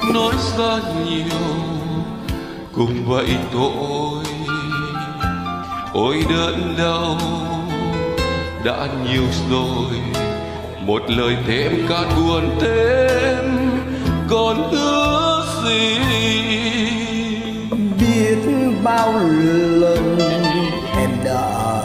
nói ra nhiều cũng vậy thôi. Ôi đớn đau đã nhiều rồi, một lời thêm cát buồn thêm còn hứa gì. Biết bao lần em đã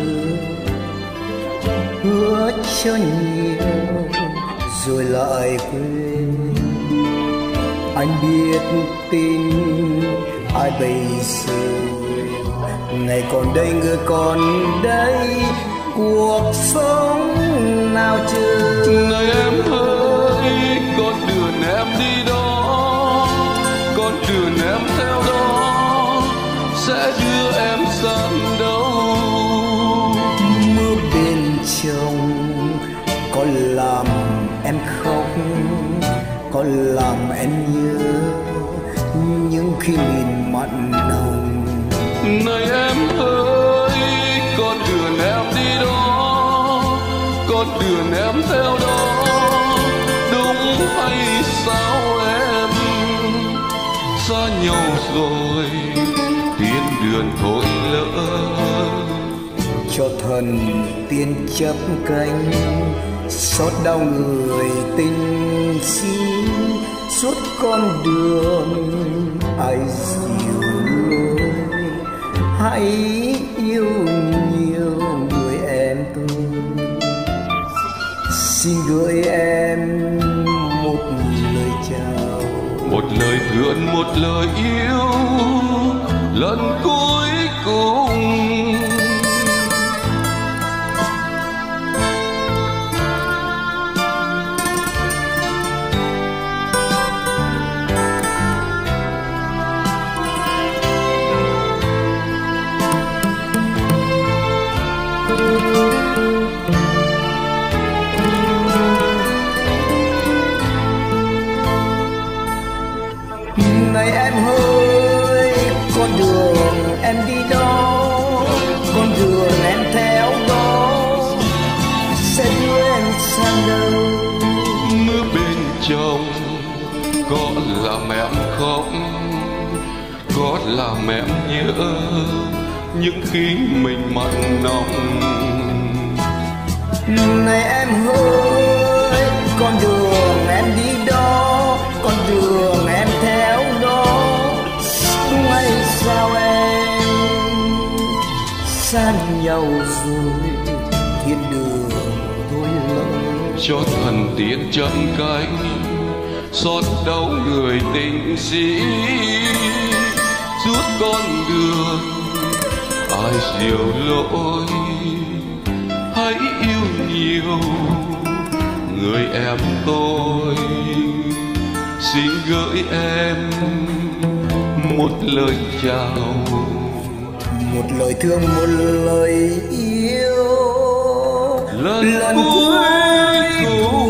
hứa cho nhiều rồi lại quên. Anh biết tin ai bây giờ, ngày còn đây người còn đây, cuộc sống nào chờ. Này em ơi, con đường em đi đó, con đường em theo đó sẽ đưa em sang đâu. Mưa bên trong có làm em khóc, có làm em nhớ những khi nhìn mặn nồng. Này em ơi, con đường em đi đó, con đường em theo đó, đúng hay sao em? Xa nhau rồi, tiên đường thôi lỡ. Cho thần tiên chấp cánh, xót đau người tình xin suốt con đường. Ai dìu lối hãy yêu nhiều người em tôi. Xin gửi em một lời chào, một lời thương, một lời yêu lần cuối cùng. Này em ơi, con đường em đi đó, con đường em theo đó sẽ đưa em sang đâu. Mưa bên trong có làm em khóc, có làm em nhớ những khi mình mặn nồng. Này em ơi, con đường em đi đó, con đường em theo đó, đúng hay sao em? Xa nhau rồi, thiên đường thôi lỡ. Cho thần tiên chân cánh, xót đau người tình sĩ, suốt con đường ai diều lỗi. Hãy yêu nhiều người em tôi, xin gửi em một lời chào, một lời thương, một lời yêu lần cuối cùng.